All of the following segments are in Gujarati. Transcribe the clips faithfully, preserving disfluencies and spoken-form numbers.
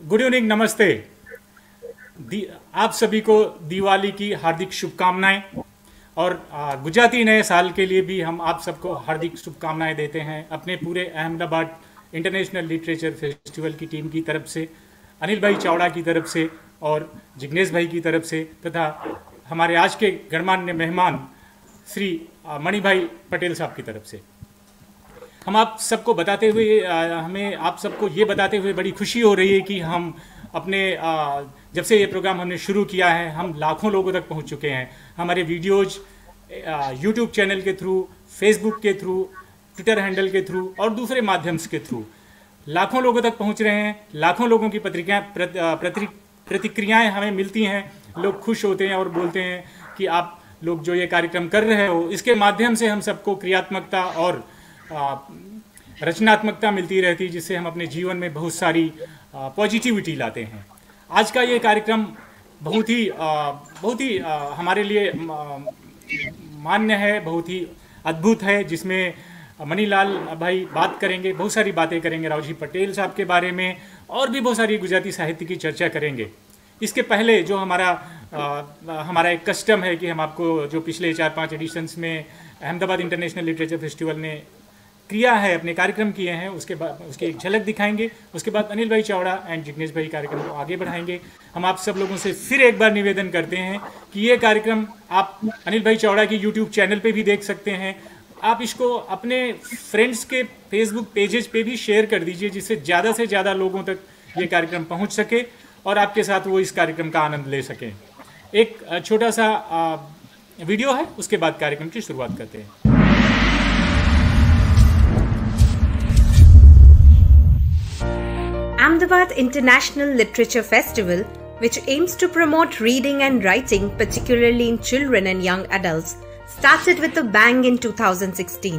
गुड इवनिंग, नमस्ते। आप सभी को दिवाली की हार्दिक शुभकामनाएं और गुजराती नए साल के लिए भी हम आप सबको हार्दिक शुभकामनाएं देते हैं अपने पूरे अहमदाबाद इंटरनेशनल लिटरेचर फेस्टिवल की टीम की तरफ से, अनिल भाई चावड़ा की तरफ से और जिग्नेश भाई की तरफ से, तथा हमारे आज के गणमान्य मेहमान श्री मणि भाई पटेल साहब की तरफ से। हम आप सबको बताते हुए हमें आप सबको ये बताते हुए बड़ी खुशी हो रही है कि हम अपने जब से ये प्रोग्राम हमने शुरू किया है हम लाखों लोगों तक पहुंच चुके हैं। हमारे वीडियोज यूट्यूब चैनल के थ्रू, फेसबुक के थ्रू, ट्विटर हैंडल के थ्रू और दूसरे माध्यम के थ्रू लाखों लोगों तक पहुंच रहे हैं। लाखों लोगों की पत्रिकाएं प्रति, प्रतिक्रियाएं हमें मिलती हैं। लोग खुश होते हैं और बोलते हैं कि आप लोग जो ये कार्यक्रम कर रहे हो इसके माध्यम से हम सबको क्रियात्मकता और रचनात्मकता मिलती रहती है, जिससे हम अपने जीवन में बहुत सारी पॉजिटिविटी लाते हैं। आज का ये कार्यक्रम बहुत ही बहुत ही हमारे लिए मान्य है, बहुत ही अद्भुत है, जिसमें मणिलाल भाई बात करेंगे, बहुत सारी बातें करेंगे राव जी पटेल साहब के बारे में और भी बहुत सारी गुजराती साहित्य की चर्चा करेंगे। इसके पहले जो हमारा आ, हमारा एक कस्टम है कि हम आपको जो पिछले चार पाँच एडिशंस में अहमदाबाद इंटरनेशनल लिटरेचर फेस्टिवल ने किया है, अपने कार्यक्रम किए हैं, उसके बाद उसकी एक झलक दिखाएंगे। उसके बाद अनिल भाई चावड़ा एंड जिग्नेश भाई कार्यक्रम को आगे बढ़ाएंगे। हम आप सब लोगों से फिर एक बार निवेदन करते हैं कि ये कार्यक्रम आप अनिल भाई चावड़ा की यूट्यूब चैनल पे भी देख सकते हैं। आप इसको अपने फ्रेंड्स के फेसबुक पेजेस पे भी शेयर कर दीजिए, जिससे ज़्यादा से ज़्यादा लोगों तक ये कार्यक्रम पहुँच सके और आपके साथ वो इस कार्यक्रम का आनंद ले सकें। एक छोटा सा वीडियो है, उसके बाद कार्यक्रम की शुरुआत करते हैं। Ahmedabad International Literature Festival, which aims to promote reading and writing, particularly in children and young adults, started with a bang in two thousand sixteen.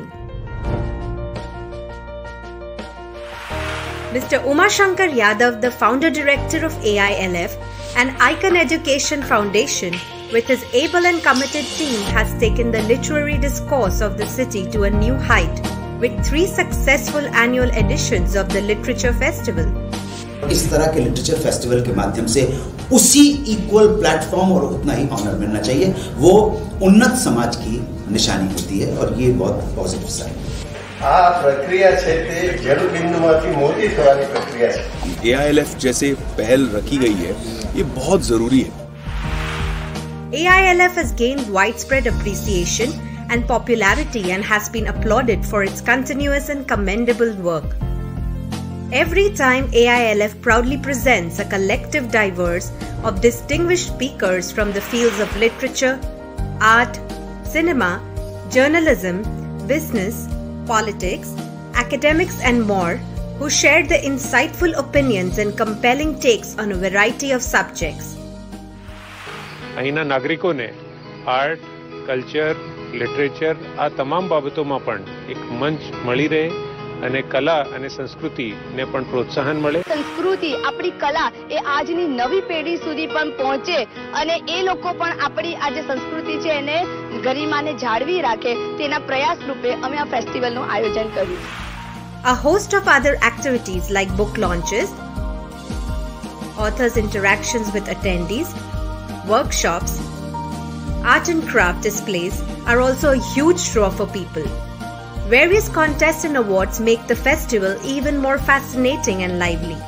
Mister Umashankar Yadav, the founder-director of A I L F and Icon Education Foundation, with his able and committed team, has taken the literary discourse of the city to a new height, with three successful annual editions of the Literature Festival. इस तरह के लिटरेचर फेस्टिवल के माध्यम से उसी इक्वल प्लेटफॉर्म और उतना ही ऑनर मिलना चाहिए, वो उन्नत समाज की निशानी होती है और ये बहुत पॉजिटिव साइन है। આ પ્રક્રિયા છે તે જળ બિંદુમાંથી મોટી થવાની પ્રક્રિયા છે। A I L F जैसे पहल रखी गई है, ये बहुत जरूरी है। A I L F has gained widespread appreciation and popularity and has been applauded for its continuous and commendable work. Every time A I L F proudly presents a collective diverse of distinguished speakers from the fields of literature, art, cinema, journalism, business, politics, academics and more, who shared their insightful opinions and compelling takes on a variety of subjects. અહીંના નાગરિકોને આર્ટ, કલ્ચર, લિટરેચર આ તમામ બાબતોમાં પણ એક મંચ મળી રહે અને કલા અને સંસ્કૃતિને પણ પ્રોત્સાહન મળે। સંસ્કૃતિ, આપણી કલા એ આજની નવી પેઢી સુધી પણ પહોંચે અને એ લોકો પણ આપણી આ જે સંસ્કૃતિ છે એને ગરિમાને જાળવી રાખે તેના પ્રયાસ રૂપે અમે આ ફેસ્ટિવલનું આયોજન કર્યું। A host of other activities like book launches, authors' interactions with attendees, workshops, art and craft displays are also a huge draw for people. Various contests and awards make the festival even more fascinating and lively.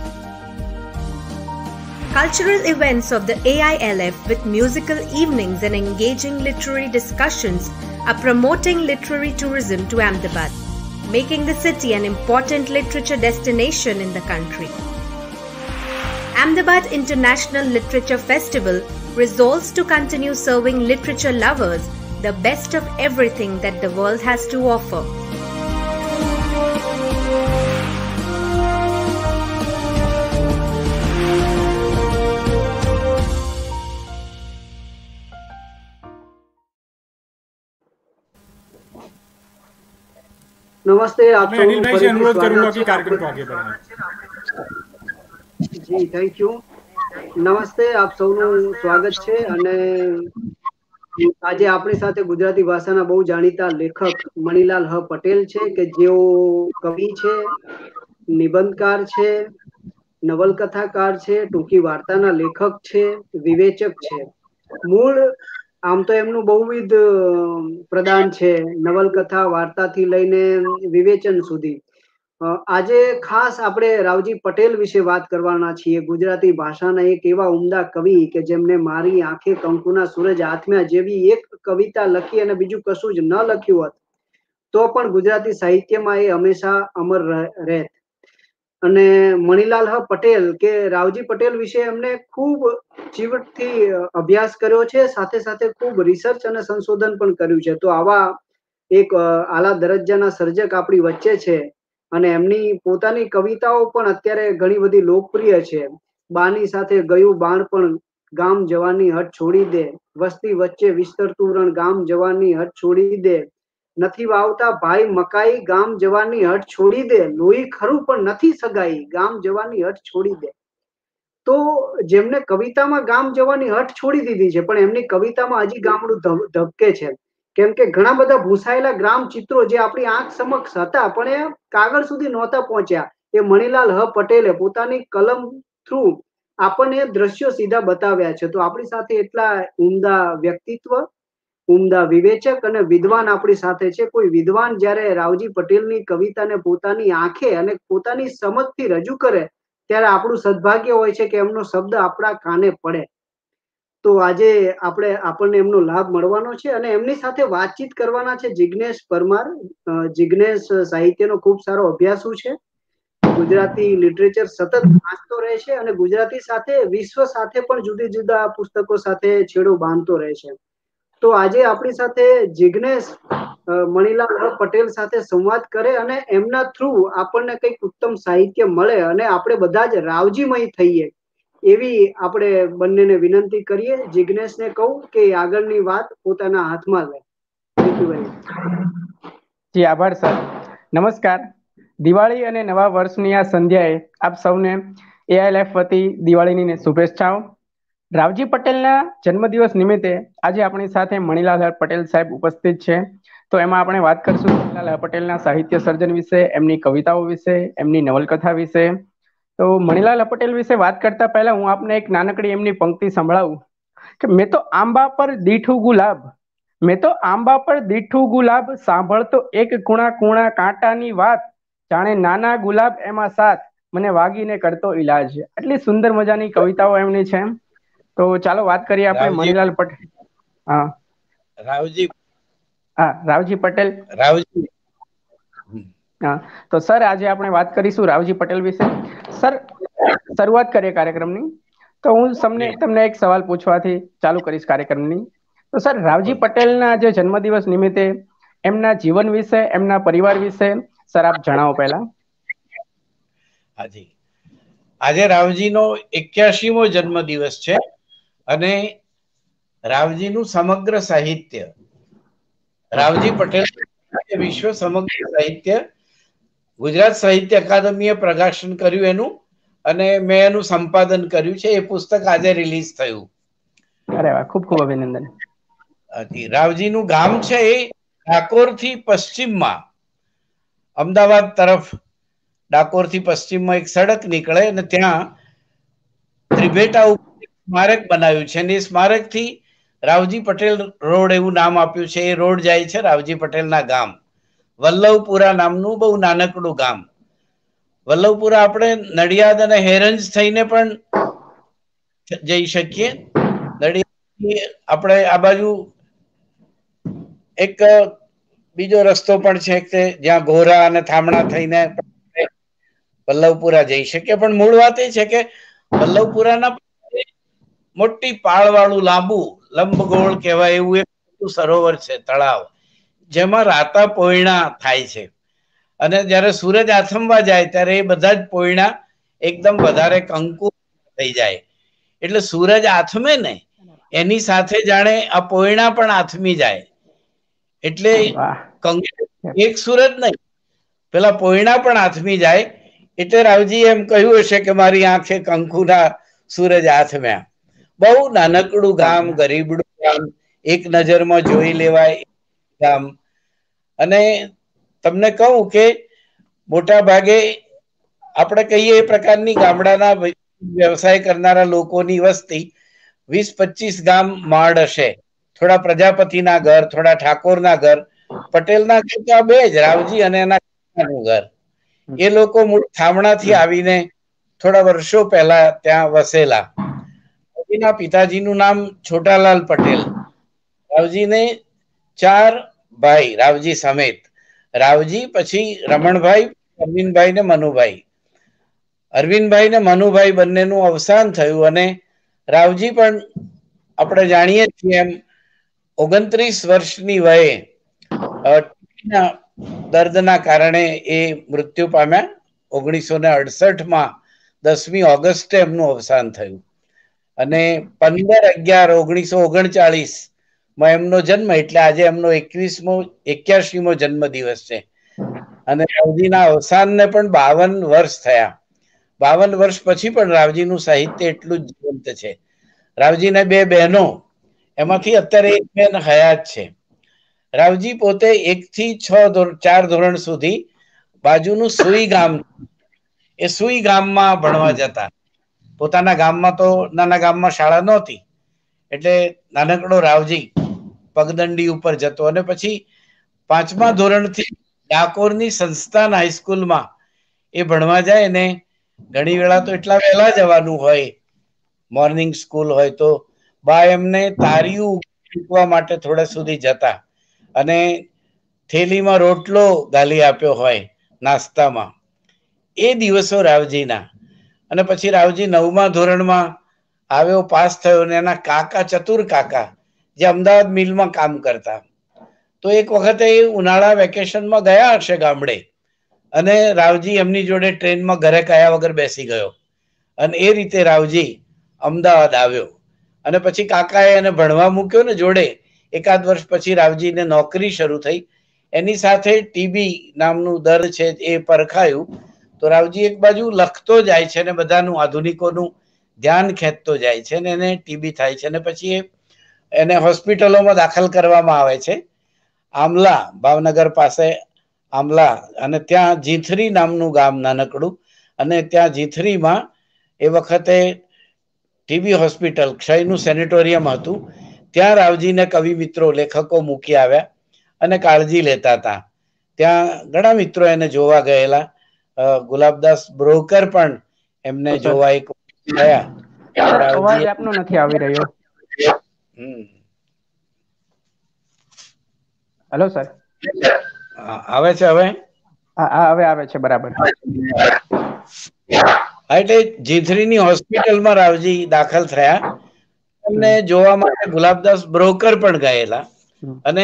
Cultural events of the A I L F with musical evenings and engaging literary discussions are promoting literary tourism to Ahmedabad, making the city an important literature destination in the country. Ahmedabad International Literature Festival resolves to continue serving literature lovers the best of everything that the world has to offer. नमस्ते, आप मैं अनिल भाई से अनुरोध करूंगा कि कार्यक्रम को आगे बढ़ाएं। जी, थैंक यू। नमस्ते, आप સૌનું સ્વાગત છે અને આજે આપણી સાથે ગુજરાતી ભાષાના બહુ જાણીતા લેખક મણિલાલ હ પટેલ છે કે જેઓ કવિ છે, નિબંધકાર છે નવલકથાકાર છે, ટૂંકી વાર્તાના લેખક છે, વિવેચક છે. મૂળ આમ તો એમનું બહુવિધ પ્રદાન છે, નવલકથા વાર્તાથી લઈને વિવેચન સુધી. આજે ખાસ આપણે રાવજી પટેલ વિશે વાત કરવાના છીએ. ગુજરાતી ભાષાના એક એવા ઉમદા કવિ કે જેમને મારી આંખે કંકુના સૂરજ આથમ્યા જેવી એક કવિતા લખી અને બીજું કશું જ ન લખ્યું હોત તો પણ ગુજરાતી સાહિત્યમાં એ હંમેશા અમર રહેત. અને મણીલાલ હ પટેલ કે રાવજી પટેલ વિશે એમને ખૂબ ચીવટથી અભ્યાસ કર્યો છે, સાથે સાથે ખૂબ રિસર્ચ અને સંશોધન પણ કર્યું છે. તો આવા એક આલા દરજ્જાના સર્જક આપણી વચ્ચે છે અને એમની પોતાની કવિતાઓ પણ અત્યારે ઘણી બધી લોકપ્રિય છે. બાની સાથે ગયું બાળપણ, ગામ જવાની હટ છોડી દે, વસ્તી વચ્ચે વિસ્તરતું રણ, ગામ જવાની હટ છોડી દે, નથી વાવતા ભાઈ મકાઈ, ગામ જવાની હટ છોડી દે, લોહી ખરું પણ નથી સગાઈ, ગામ જવાની હટ છોડી દે. તો જેમને કવિતામાં ગામ જવાની હટ છોડી દીધી છે, પણ એમની કવિતામાં હજી ગામડું ધબકે છે. કેમ કે ઘણા બધા ભૂસાયેલા ગ્રામ ચિત્રો જે આપણી આંખ સમક્ષ હતા પણ એ કાગળ સુધી નહોતા પહોંચ્યા, એ મણીલાલ હ પટેલે પોતાની કલમ થ્રુ આપણને દ્રશ્યો સીધા બતાવ્યા છે. તો આપણી સાથે એટલા ઉમદા વ્યક્તિત્વ, ઉમદા વિવેચક અને વિદ્વાન આપણી સાથે છે. કોઈ વિદ્વાન જ્યારે રાવજી પટેલની કવિતાને પોતાની આંખે અને પોતાની સમજથી રજૂ કરે ત્યારે આપણું સદભાગ્ય હોય છે કે એમનો શબ્દ આપણા કાને પડે. તો આજે આપણે આપણને એમનો લાભ મળવાનો છે અને એમની સાથે વાતચીત કરવાના છે જિજ્ઞેશ પરમાર. જિજ્ઞેશ સાહિત્યનો ખૂબ સારો અભ્યાસુ છે, ગુજરાતી લિટરેચર સતત વાંચતો રહે છે અને ગુજરાતી સાથે વિશ્વ સાથે પણ જુદા જુદા પુસ્તકો સાથે છેડો બાંધતો રહે છે. તો આજે આપણી સાથે જિજ્ઞેશ મણીલાલ પટેલ સાથે સંવાદ કરે અને એમના થ્રુ આપણને કંઈક ઉત્તમ સાહિત્ય મળે અને આપણે બધા જ રાવજીમય થઈએ એવી આપણે બંનેને વિનંતી કરીએ. જિજ્ઞેશને કહું કે આગળની વાત પોતાના હાથમાં લે. જી આભાર સર. નમસ્કાર. દિવાળી અને નવા વર્ષની આ સંધ્યાએ આપ સૌને એઆઈએલએફ વતી દિવાળીની શુભેચ્છાઓ. રાવજી પટેલના જન્મદિવસ નિમિત્તે આજે આપણી સાથે મણીલાલ પટેલ સાહેબ ઉપસ્થિત છે. તો એમાં આપણે વાત કરશું મણીલાલ પટેલના સાહિત્ય સર્જન વિશે, એમની કવિતાઓ વિશે, એમની નવલકથા વિશે. તો મણીલાલ પટેલ વિશે વાત કરતા પહેલા હું આપને એક નાનકડી એમની પંક્તિ સંભળાવું કે મેં તો આંબા પર દીઠું ગુલાબ, મેં તો આંબા પર દીઠું ગુલાબ, સાંભળતો એક કુણા કુણા કાંટાની વાત, જાણે નાના ગુલાબ એમાં સાથ, મને વાગીને કરતો ઈલાજ. એટલી સુંદર મજાની કવિતાઓ એમની છે. તો ચાલો વાત કરીએ આપણે મણીલાલ પટેલ. હા રાવજી હા રાવજી પટેલ રાવજી હા તો સર આજે આપણે વાત કરીશું રાવજી પટેલ વિશે. સર શરૂઆત કરીએ કાર્યક્રમની. તો હું તમને તમને એક સવાલ પૂછવાથી ચાલુ કરીશ કાર્યક્રમની. તો સર રાવજી પટેલના જે જન્મદિવસ નિમિત્તે એમના જીવન વિશે, એમના પરિવાર વિશે સર આપ જણાવો પહેલા. હાજી, આજે રાવજીનો એક્યાસીમો જન્મદિવસ છે અને રાવજીનું સમગ્ર સાહિત્ય, રાવજી પટેલ વિશ્વ સમગ્ર સાહિત્ય ગુજરાત સાહિત્ય અકાદમીએ પ્રકાશન કર્યું એનું, અને મેં એનું સંપાદન કર્યું છે. એ પુસ્તક આજે રિલીઝ થયું. અરે વાહ, ખૂબ ખૂબ અભિનંદન. રાવજીનું ગામ છે એ ડાકોર થી પશ્ચિમમાં, અમદાવાદ તરફ ડાકોર થી પશ્ચિમમાં એક સડક નીકળે અને ત્યાં ત્રિભેટા ઉપર સ્મારક બનાવ્યું છે અને એ સ્મારક થી રાવજી પટેલ રોડ એવું નામ આપ્યું છે. એ રોડ જાય છે રાવજી પટેલના ગામ વલ્લભપુરા નામનું બહુ નાનકડું ગામ. વલ્લભપુરા આપણે નડિયાદ અને હેરંજ થઈને પણ જઈ શકીએ. નડિયાદ આપણે આ બાજુ એક બીજો રસ્તો પણ છે કે જ્યાં ઘોરા અને થામણા થઈને વલ્લભપુરા જઈ શકીએ. પણ મૂળ વાત એ છે કે વલ્લભપુરાના મોટી પાળવાળું લાંબુ લંબગોળ કહેવાય એવું એક સરોવર છે, તળાવ, જેમાં રાતા પોયણા થાય છે. અને જયારે સૂરજ આથમવા જાય ત્યારે એ બધા જ પોયણા એકદમ વધારે કંકુ થઈ જાય. એટલે સૂરજ આથમે ને એની સાથે જાણે આ પોયણા પણ આથમી જાય. એટલે એક સૂરજ નહીં, પેલા પોયણા પણ આથમી જાય. એટલે રાવજી એમ કહ્યું હશે કે મારી આંખે કંકુના સૂરજ આથમ્યા. બહુ નાનકડું ગામ, ગરીબડું ગામ, એક નજરમાં જોઈ લેવાય ગામ. અને તમને કહું કે મોટા ભાગે આપણે કહીએ એ પ્રકારની ગામડાના વ્યવસાય કરનારા લોકોની વસ્તી વીસ પચીસ ગામ માંડ હશે. થોડા પ્રજાપતિના ઘર, થોડા ઠાકોરના ઘર, પટેલના ઘર તો આ બે જ, રાવજી અને એના ઘર. એ લોકો મૂળ થામણાથી આવીને થોડા વર્ષો પહેલા ત્યાં વસેલા. રાવજીના પિતાજીનું નામ છોટાલાલ પટેલ. રાવજીને ચાર ભાઈ, રાવજી સમેત. રાવજી, પછી રમણભાઈ, અરવિંદભાઈ ને મનુભાઈ. અરવિંદભાઈ ને મનુભાઈ બંનેનું અવસાન થયું અને રાવજી પણ આપણે જાણીએ છીએ એમ ઓગણત્રીસ વર્ષની વયે દર્દના કારણે એ મૃત્યુ પામ્યા. ઓગણીસો ને અડસઠ માં દસમી ઓગસ્ટે એમનું અવસાન થયું અને પંદર અગિયાર ઓગણીસો ઓગણચાળીસ માં એમનો જન્મ, એટલે આજે એમનો એકવીસમો એક્યાસીમો જન્મ દિવસ છે. અને રાવજીના અવસાનને પણ બાવન વર્ષ થયા. બાવન વર્ષ પછી પણ રાવજીનું સાહિત્ય એટલું જ જીવંત છે. રાવજીને બે બહેનો, એમાંથી અત્યારે એક બેન હયાત છે. રાવજી પોતે એક થી છ ચાર ધોરણ સુધી બાજુનું સુઈ ગામ, એ સુઈ ગામમાં ભણવા જતા. પોતાના ગામમાં તો નાના ગામમાં શાળા નહોતી, એટલે નાનકડો રાવજી પગદંડી ઉપર જતો અને પછી પાંચમા ધોરણથી ડાકોરની સંસ્થાન હાઈસ્કૂલમાં એ ભણવા જાય. ને ઘણી વેળા તો એટલા વહેલા જવાનું હોય, મોર્નિંગ સ્કૂલ હોય તો બા એમને તારિયું મૂકવા માટે થોડા સુધી જતા અને થેલીમાં રોટલો ગાલી આપ્યો હોય નાસ્તામાં. એ દિવસો રાવજીના. અને પછી રાવજી નવમા ધોરણમાં આવ્યો, પાસ થયો, અને એના કાકા ચતુર કાકા જે અમદાવાદ મિલમાં કામ કરતા, તો એક વખતે એ ઉનાળા વેકેશનમાં ગયા હશે ગામડે અને રાવજી એમની જોડે ટ્રેનમાં ઘરે કયા વગર બેસી ગયો અને એ રીતે રાવજી અમદાવાદ આવ્યો. અને પછી કાકાએ એને ભણવા મૂક્યો ને જોડે. એકાદ વર્ષ પછી રાવજીને નોકરી શરૂ થઈ. એની સાથે ટીબી નામનું દર્દ છે એ પરખાયું. તો રાવજી એક બાજુ લખતો જાય છે ને બધાનું આધુનિકોનું ધ્યાન ખેંચતો જાય છે ને એને ટીબી થાય છે ને પછી એ એને હોસ્પિટલોમાં દાખલ કરવામાં આવે છે. આમલા, ભાવનગર પાસે આમલા, અને ત્યાં જીથરી નામનું ગામ નાનકડું, અને ત્યાં જીથરીમાં એ વખતે ટીબી હોસ્પિટલ, ક્ષયનું સેનેટોરિયમ હતું. ત્યાં રાવજીને કવિ મિત્રો, લેખકો મૂકી આવ્યા અને કાળજી લેતા હતા. ત્યાં ઘણા મિત્રો એને જોવા ગયેલા. ગુલાબદાસ બ્રોકર પણ એમને જોવા એક ગયા. અવાજ આપનો નથી આવી રહ્યો. હેલો સર, આવે છે હવે? હા, હવે આવે છે બરાબર. એટલે જીથરીની હોસ્પિટલમાં રાવજી દાખલ થયા. એમને જોવા માટે ગુલાબદાસ બ્રોકર પણ ગયેલા. અને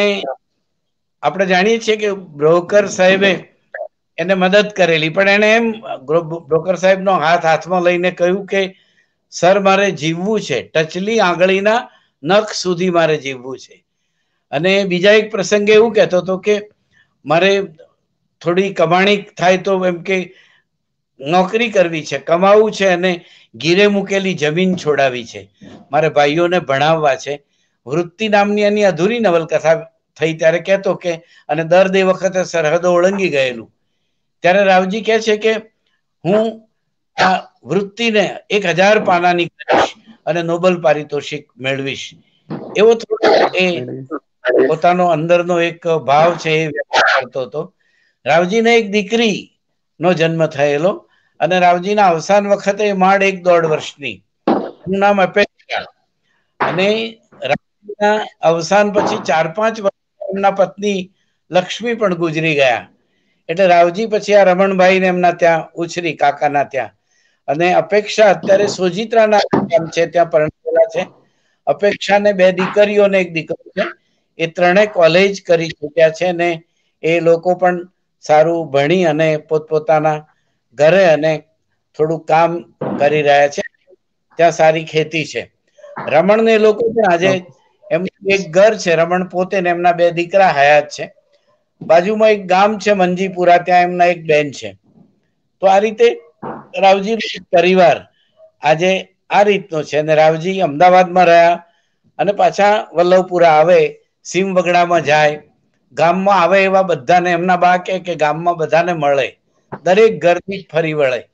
આપણે જાણીએ છીએ કે બ્રોકર સાહેબે એને મદદ કરેલી, પણ એને એમ બ્રોકર સાહેબનો હાથ હાથમાં લઈને કહ્યું કે સર, મારે જીવવું છે, ટચલી આંગળીના નખ સુધી મારે જીવવું છે. અને બીજા એક પ્રસંગે એવું કહેતો હતો કે મારે થોડી કમાણી થાય તો એમ કે નોકરી કરવી છે, કમાવું છે, અને ગીરે મૂકેલી જમીન છોડાવી છે, મારે ભાઈઓને ભણાવવા છે. વૃત્તિ નામની એની અધૂરી નવલકથા થઈ ત્યારે કહેતો કે અને દર એ વખતે સરહદો ઓળંગી ગયેલું. ત્યારે રાવજી કહે છે કે હું આ વૃત્તિને એક હજાર પાનાની કરીશ અને નોબલ પારિતોષિક મેળવીશ. એવો થોડો એ પોતાનો અંદરનો એક ભાવ છે એ વ્યક્ત કરતો હતો. રાવજીને એક દીકરી નો જન્મ થયેલો અને રાવજીના અવસાન વખતે માંડ એક દોઢ વર્ષની, એનું નામ અપેક્ષા. અને રાવજીના અવસાન પછી ચાર પાંચ વર્ષ એમના પત્ની લક્ષ્મી પણ ગુજરી ગયા. એટલે રાવજી પછી આ રમણભાઈ ને એમના ત્યાં ઉછરી, કાકાના ત્યાં. અને અપેક્ષા અત્યારે સોજિત્રાના ગામ છે ત્યાં પરણેલા છે. અપેક્ષાને બે દીકરીઓ ને એક દીકરો છે. એ ત્રણે કોલેજ કરી ચૂક્યા છે ને એ લોકો પણ સારું ભણી અને પોતપોતાના ઘરે અને થોડું કામ કરી રહ્યા છે. ત્યાં સારી ખેતી છે. રમણ ને લોકો પણ આજે એમનું એક ઘર છે. રમણ પોતે ને એમના બે દીકરા હયાત છે. બાજુમાં એક ગામ છે મંજીપુરા, ત્યાં એમના એક બેન છે. તો આ રીતે રાવજી પરિવાર આજે આ રીતનો છે. અને રાવજી અમદાવાદમાં રહ્યા અને પાછા વલ્લભપુરા આવે, સીમવગડામાં જાય, ગામમાં આવે એવા બધાને, એમના બા કે ગામમાં બધાને મળે, દરેક ઘરથી ફરી વળે.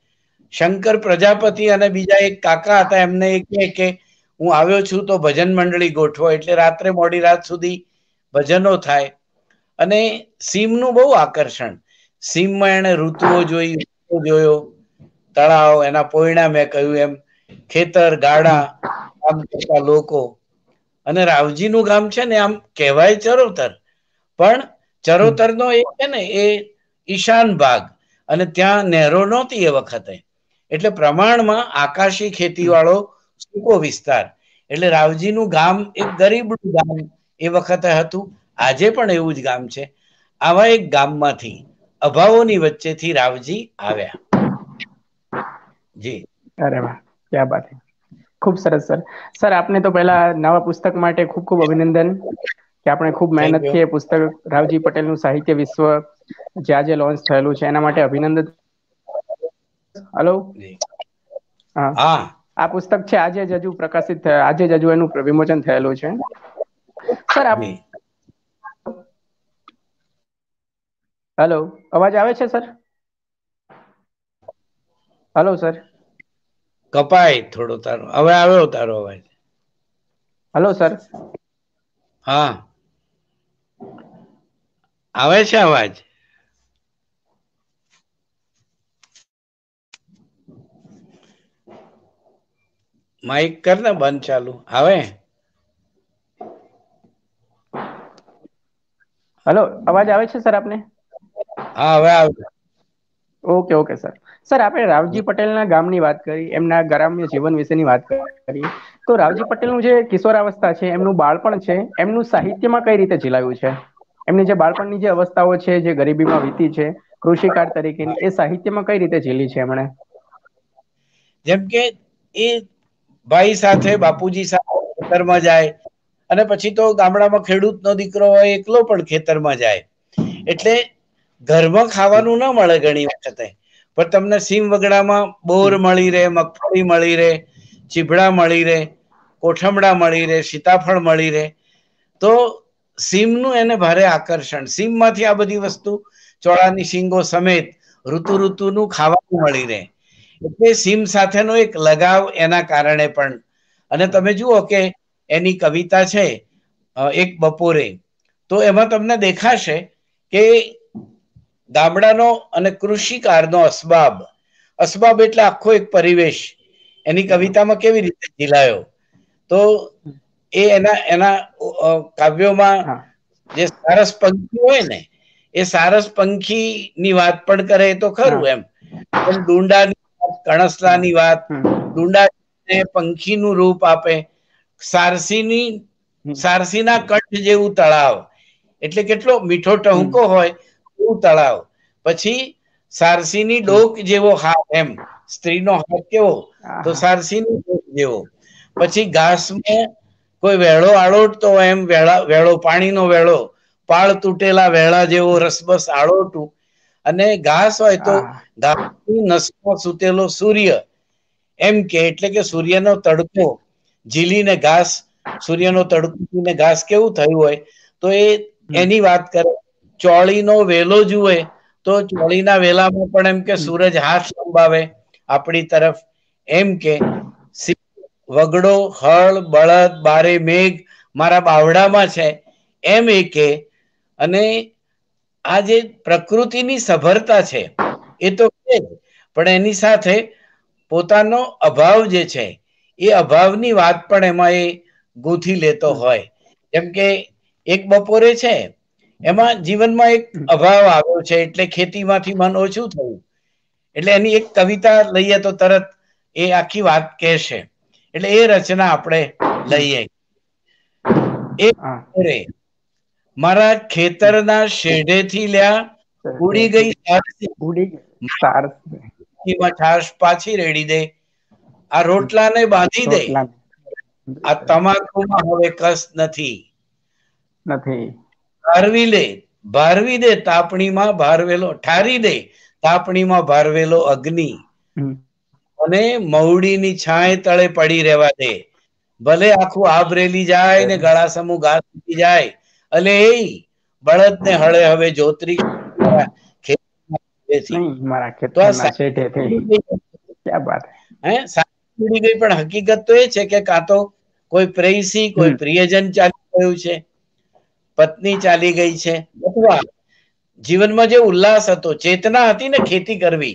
શંકર પ્રજાપતિ અને બીજા એક કાકા હતા, એમને એ કહે કે હું આવ્યો છું તો ભજન મંડળી ગોઠવો, એટલે રાત્રે મોડી રાત સુધી ભજનો થાય. અને સીમનું બહુ આકર્ષણ, સીમમાં એને ઋતુઓ જોઈ, જોયો, તળાવ, એના પોયણા, મેં કહ્યું એમ ખેતર, ગાડા, કામ કરતા લોકો. અને રાવજીનું ગામ છે ને આમ કહેવાય ચરોતર, પણ ચરોતરનો એ છે ને એ ઈશાન ભાગ, અને ત્યાં નહેરો નહોતી એ વખતે, એટલે પ્રમાણમાં આકાશી ખેતી વાળો સૂકો વિસ્તાર. એટલે રાવજીનું ગામ એક ગરીબનું ગામ એ વખતે હતું, આજે પણ એવું જ ગામ છે. આવા એક ગામમાંથી અભાવોની વચ્ચેથી રાવજી આવ્યા. જી, અરે વાહ, ક્યા બાત છે, ખૂબ સરસ સર. સર આપને તો પહેલા નવા પુસ્તક માટે ખૂબ ખૂબ અભિનંદન કે આપણે ખૂબ મહેનતથી એ પુસ્તક રાવજી પટેલનું સાહિત્ય વિશ્વ જે આજે લોન્ચ થયેલું છે એના માટે અભિનંદન. હલો, હા, આ પુસ્તક છે આજે જ હજુ પ્રકાશિત થયા, આજે જ હજુ એનું વિમોચન થયેલું છે. સર આપ, હલો, અવાજ આવે છે સર? હલો સર, કપાય થોડો તારો, હવે આવ્યો તારો અવાજ. હલો સર, હા આવે છે અવાજ. માઇક કર ને બંધ, ચાલુ આવે. હલો, અવાજ આવે છે સર આપને? હા હવે આવે. Okay okay sir. સર આપણે રાવજી પટેલના ગામની વાત કરી, એમના ગ્રામ્ય જીવન વિશેની વાત કરી, તો રાવજી પટેલનું જે કિશોરાવસ્થા છે, એમનું બાળપણ છે, એમનું સાહિત્યમાં કઈ રીતે ઝીલાયું છે? એમની જે બાળપણની જે અવસ્થાઓ છે, જે ગરીબીમાં વીતી છે કૃષિકાર તરીકેની, એ સાહિત્યમાં કઈ રીતે ઝીલી છે એમણે? જેમ કે એ ભાઈ સાથે, બાપુજી સાથે ખેતરમાં જાય, અને પછી તો ગામડામાં ખેડૂતનો દીકરો હોય એકલો પણ ખેતરમાં જાય, એટલે ઘરમાં ખાવાનું ના મળે ઘણી વખતે, પણ તમને સીમ વગડામાં બોર મળી રહે, મગફળી મળી રહે, ચીભડા મળી રહે, કોઠમડા મળી રહે, સીતાફળ મળી રહે. તો સીમનું એને ભારે આકર્ષણ, સીમમાંથી આ બધી વસ્તુ, ચોળાની શીંગો સમેત ઋતુ ઋતુનું ખાવાનું મળી રહે, એટલે સીમ સાથેનો એક લગાવ એના કારણે પણ. અને તમે જુઓ કે એની કવિતા છે એક બપોરે, તો એમાં તમને દેખાશે કે ગામડાનો અને કૃષિકારનો અસબાબ, અસબાબ એટલે આખો એક પરિવેશ એની કવિતામાં કેવી રીતે ઝીલાયો. તો એ એના એના કાવ્યોમાં જે સારસ પંખી હોય ને, એ સારસ પંખી ની વાત પણ કરે તો ખરું એમ, પણ ડુંડાની કણસલાની વાત, ડુંડા પંખીનું રૂપ આપે, સારસીની સારસીના કંઠ જેવું તળાવ, એટલે કેટલો મીઠો ટહુકો હોય એવું તળાવ, પછી સારસીની ડોક જેવો હાથ, એમ સ્ત્રીનો હાથ કેવો, તો સારસીની ડોક જેવો. પછી ઘાસમાં કોઈ વેળો આળોટતો હોય એમ, વેળા વેળો પાણીનો વેળો, પાળ તૂટેલા વેળા જેવો રસબસ આળોટું. અને ઘાસ હોય તો ઘાસની નસમાં સૂતેલો સૂર્ય, એમ કે એટલે કે સૂર્યનો તડકો ઝીલીને ઘાસ, સૂર્યનો તડકો ને ઘાસ કેવું થયું હોય, તો એ એની વાત કરે. ચોળીનો વેલો જુએ તો ચોળીના વેલામાં પણ એમ કે સૂરજ હાથ લંબાવે આપણી તરફ, એમ કે વગડો, હળ, બળદ, બારે મેઘ મારા બાવડામાં છે, એમ એ કે. અને આ જે પ્રકૃતિની સભરતા છે એ તો છે જ, પણ એની સાથે પોતાનો અભાવ જે છે એ અભાવની વાત પણ એમાં એ ગૂંથી લેતો હોય. જેમ કે એક બપોરે છે એમાં જીવનમાં એક અભાવ આવ્યો છે, એટલે ખેતીમાંથી મન ઓછું થયું, એટલે એની એક કવિતા લઈએ તો તરત એ આખી વાત કહેશે. એટલે એ રચના આપણે લઈએ. એ મારા ખેતરના શેઢેથી લ્યા ઉડી ગઈ છાશ પાછી રેડી દે, આ રોટલાને બાંધી દે, આ તમાકુમાં હવે કસ નથી નથી ભારવી લે, ભારવી દે તાપણીમાં ભારવેલો, ઠારી દે તાપણીમાં ભારવેલો અગ્નિ, અને મહુડીની છાંય તળે પડી રહેવા દે, ભલે આખું આભરેલી જાય ને ગળા સમૂહ ઘાસ ઉગી જાય, અલે એ બળદ ને હળે હવે જોતરી મારા ખેતરના શેઢેથી. ક્યા બાત હે સાચી ગઈ, પણ હકીકત તો એ છે કે કાં તો કોઈ પ્રેયસી, કોઈ પ્રિયજન ચાલી ગયું છે, પત્ની ચાલી ગઈ છે, અથવા જીવનમાં જે ઉલ્લાસ હતો, ચેતના હતી ને ખેતી કરવી,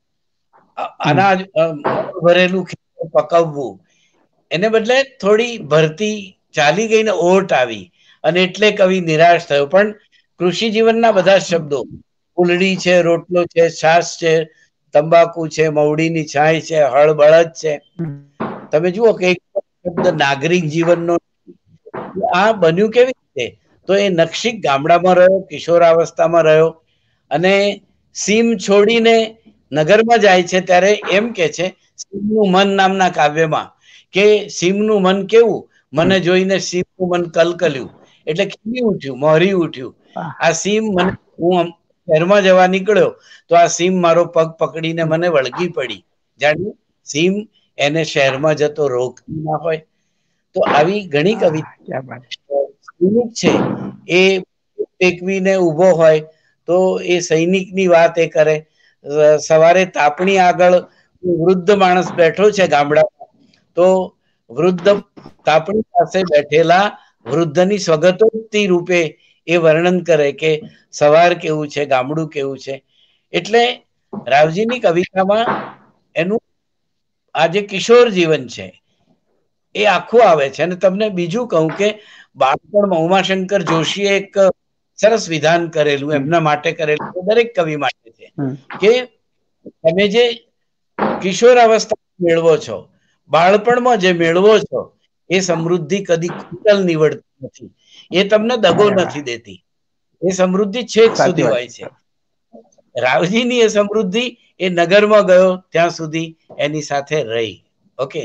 અનાજ ભરેલું પકવવું, એને બદલે થોડી ભરતી ચાલી ગઈ ને ઓટ આવી, અને એટલે કવિ નિરાશ થયો. પણ કૃષિ જીવનના બધા શબ્દો, ફૂલડી છે, રોટલો છે, છાશ છે, તંબાકુ છે, મવડીની છાય છે, હળ બળદ છે, તમે જુઓ કે એક શબ્દ નાગરિક જીવનનો, આ બન્યું કેવી રીતે? તો એ નકશી ગામડામાં રહ્યો, કિશોરાવસ્થામાં રહ્યો, અને સીમ છોડીને નગરમાં જાય છે ત્યારે એમ કે છે સીમનું મન નામના કાવ્યમાં કે સીમનું મન કેવું, મને જોઈને સીમનું મન કલકલ્યું, એટલે ખીલી ઉઠ્યું, મોહરી ઉઠ્યું. આ સીમ મને, હું શહેરમાં જવા નીકળ્યો તો આ સીમ મારો પગ પકડીને મને વળગી પડી, જાણ્યું સીમ એને શહેરમાં જતો રોકતી ના હોય. તો આવી ઘણી કવિતા છે, એ ટેકવીને ઉભો હોય તો એ સૈનિકની વાત એ કરે. સવારે તાપણી આગળ વૃદ્ધ માણસ બેઠો છે ગામડામાં, તો વૃદ્ધ તાપણી પાસે બેઠેલા વૃદ્ધની સ્વગતોક્તિ રૂપે એ વર્ણન કરે કે સવાર કેવું છે, ગામડું કેવું છે. એટલે રાવજીની કવિતામાં એનું આ જે કિશોર જીવન છે એ આખું આવે છે. અને તમને બીજું કહું કે બાળપણમાં ઉમાશંકર જોશીએ એક સરસ વિધાન કરેલું, એમના માટે કરેલું, દરેક કવિ માટે છે કે તમે જે કિશોર અવસ્થા મેળવો છો, બાળપણમાં જે મેળવો છો, એ સમૃદ્ધિ કદી કુટલ નીવડતી નથી, એ તમને દગો નથી દેતી, એ સમૃદ્ધિ છેક સુધી હોય છે. રાવજીની એ સમૃદ્ધિ એ નગરમાં ગયો ત્યાં સુધી એની સાથે રહી. ઓકે,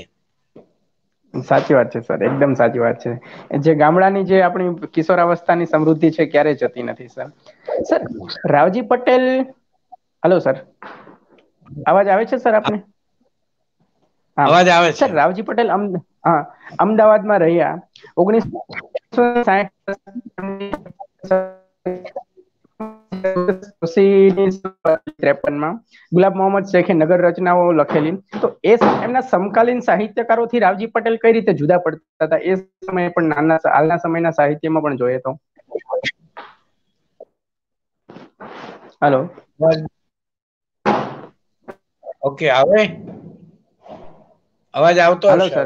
સાચી વાત છે સર, એકદમ સાચી વાત છે. જે ગામડાની જે આપણી કિશોરાવસ્થાની સમૃદ્ધિ છે ક્યારે જતી નથી sir. Sir Ravji Patel, hello sir, અવાજ આવે છે સર આપને? અવાજ આવે છે. સર રાવજી પટેલ હા અમદાવાદમાં રહ્યા. ઓગણીસો ત્રેપન માં ગુલાબ મોહમ્મદ શેખે નગર રચનાઓ લખેલી. તો એ એમના સમકાલીન સાહિત્યકારોથી રાવજી પટેલ કઈ રીતે જુદા પડતા હતા એ સમયે પણ નાના હાલના સમયના સાહિત્યમાં પણ જોઈએ તો? હેલો, ઓકે, આવે અવાજ આવતો હલો સર?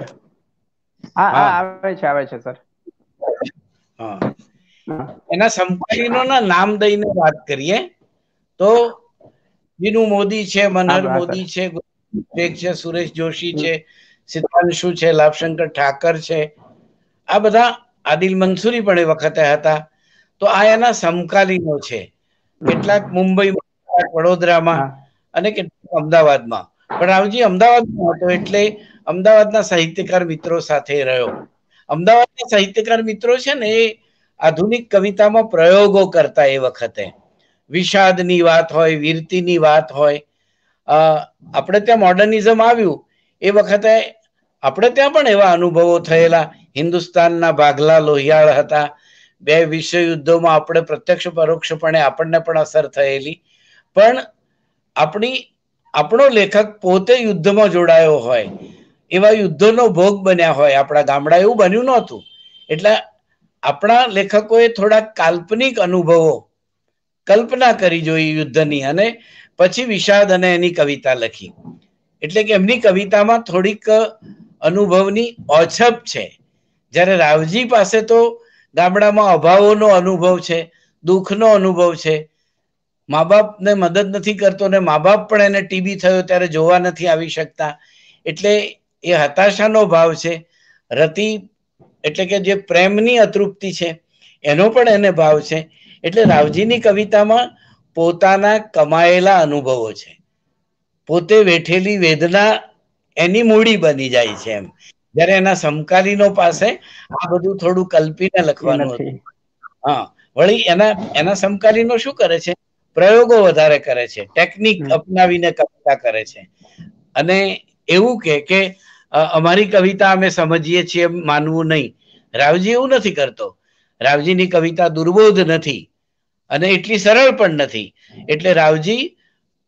હા હા આવે છે, આવે છે સર. હા, એના સમકાલીનોના નામ દઈને વાત કરીએ તો વિનુ મોદી છે, મનહર મોદી છે, છે, સુરેશ જોશી છે, સિદ્ધાંશુ છે, લાભશંકર ઠાકર છે, આ બધા આદિલ મંસૂરી પણ એ વખતે હતા. તો આ એના સમકાલીનો છે. કેટલાક મુંબઈમાં, વડોદરામાં અને કેટલાક અમદાવાદમાં. પણ રાવજી અમદાવાદમાં હતો એટલે અમદાવાદના સાહિત્યકાર મિત્રો સાથે રહ્યો. અમદાવાદના સાહિત્યકાર મિત્રો છે ને એ આધુનિક કવિતામાં પ્રયોગો કરતા. એ વખતે વિષાદની વાત હોય, વીરતીની વાત હોય, આપણે ત્યાં મોડર્નિઝમ આવ્યું એ વખતે આપણે ત્યાં પણ એવા અનુભવો થયેલા. હિન્દુસ્તાનના ભાગલા લોહિયાળ હતા. બે વિશ્વ યુદ્ધોમાં આપણે પ્રત્યક્ષ પરોક્ષપણે આપણને પણ અસર થયેલી. પણ આપણી આપણો લેખક પોતે યુદ્ધમાં જોડાયો હોય, એવા યુદ્ધોનો ભોગ બન્યા હોય. આપણા ગામડા એવું બન્યું નહોતું. એટલે આપણા લેખકોએ થોડા કાલ્પનિક અનુભવો કલ્પના કરી જોઈ યુદ્ધની, અને પછી વિષાદ અને એની કવિતા લખી. એટલે કે એમની કવિતામાં થોડીક અનુભવની ઓછપ છે. જ્યારે રાવજી પાસે તો ગામડામાં અભાવોનો અનુભવ છે, દુઃખનો અનુભવ છે, મા બાપને મદદ નથી કરતો ને મા બાપ પણ એને ટીબી થયો ત્યારે જોવા નથી આવી શકતા. એટલે એ હતાશાનો ભાવ છે. રતિ એટલે કે જે પ્રેમની અતૃપ્તિ છે એનો પણ એને ભાવ છે. એટલે રાવજીની કવિતામાં પોતાના કમાયેલા અનુભવો છે, પોતે વેઠેલી વેદના એની મૂડી બની જાય છે. એમ જયારે એના સમકાલીનો પાસે આ બધું થોડું કલ્પીને લખવાનું હતું. હા, વળી એના એના સમકાલીનો શું કરે છે? પ્રયોગો વધારે કરે છે, ટેકનિક અપનાવીને કવિતા કરે છે. અને એવું કે કે અમારી કવિતા અમે સમજીએ છીએ માનવું નહીં. રાવજી એવું નથી કરતો. રાવજીની કવિતા દુર્બોધ નથી અને એટલી સરળ પણ નથી. એટલે રાવજી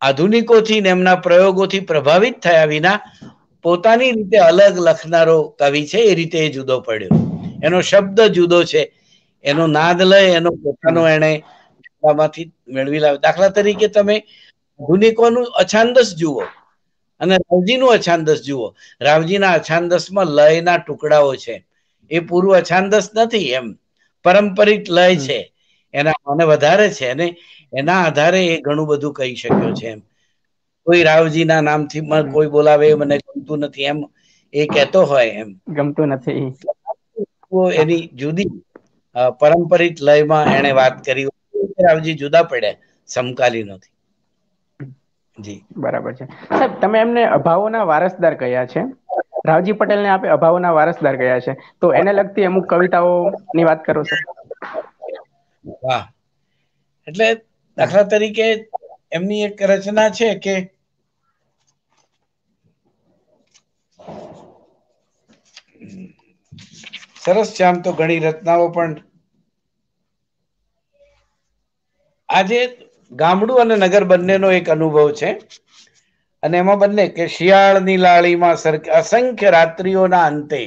આધુનિકોથી ને એમના પ્રયોગોથી પ્રભાવિત થયા વિના પોતાની રીતે અલગ લખનારો કવિ છે, એ રીતે એ જુદો પડ્યો. એનો શબ્દ જુદો છે, એનો નાદ લય એનો પોતાનો એને માંથી મેળવી લાવે. દાખલા તરીકે તમે આધુનિકોનું અછાંદસ જુઓ અને રાવજીનું અછાંદસ જુઓ. રાવજીના અછાંદસમાં લયના ટુકડાઓ છે, એ પૂરું અછાંદસ નથી, એમ પરંપરિત લય છે, એના મને વધારે છે અને એના આધારે એ ઘણું બધું કહી શક્યો છે. એમ કોઈ રાવજીના નામથી કોઈ બોલાવે મને ગમતું નથી એમ એ કહેતો હોય, એમ ગમતું નથી, એની જુદી પરંપરિત લયમાં એને વાત કરી. રાવજી જુદા પડ્યા સમકાલીનોથી. જી બરાબર છે સાહેબ. તમે એમને અભાવોના વારસદાર કહ્યા છે, રાવજી પટેલને આપે અભાવોના વારસદાર કહ્યા છે, તો એને લગતી અમુક કવિતાઓ ની વાત કરો સર. વાહ. એટલે દાખલા તરીકે એમની એક રચના છે કે સરસ છે આમ તો ઘણી રચનાઓ, પણ આજે ગામડું અને નગર બંનેનો એક અનુભવ છે અને એમાં બંને કે શિયાળની લાળીમાં સરકે અસંખ્ય રાત્રિઓના અંતે,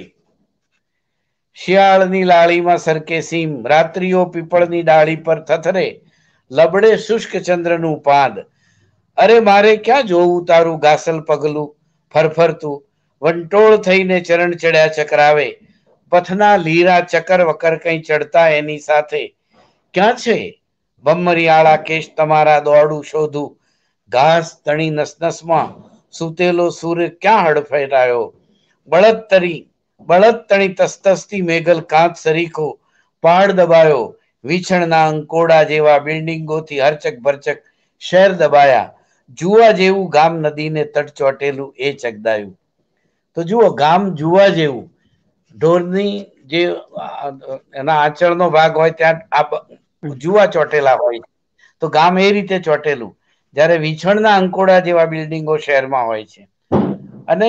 શિયાળની લાળીમાં સરકે સીમ, રાત્રિઓ પીપળની ડાળી પર થથરે, લબડે શુષ્ક ચંદ્રનું પાદ, અરે મારે ક્યાં જોવું તારું ગાસલ પગલું ફરફરતું, વંટોળ થઈને ચરણ ચડ્યા ચકરાવે, પથના લીરા ચકર વકર કઈ ચડતા એની સાથે, ક્યાં છે બમ્મરિયાળા કેશ તમારા દોડું શોધું, ઘાસ તણી નસનસમાં સૂતેલો સૂર્ય ક્યાં હડફેટાયો, બળદ તરી બળદ તણી તસ્તસતી મેઘલ કાંત સરીખો, પહાડ દબાયો, વીછણના અંકોડા જેવા બિલ્ડિંગોથી હરચક ભરચક શહેર દબાયા, જુવા જેવું ગામ નદીને તટ ચોટેલું એ ચગદાયું. તો જુઓ, ગામ જુવા જેવું, ઢોરની જે એના આંચળનો ભાગ હોય ત્યાં આ જુવા ચોટેલા હોય, તો ગામ એ રીતે ચોટેલું, જ્યારે વીછણના અંકોડા જેવા બિલ્ડિંગો શહેરમાં હોય છે. અને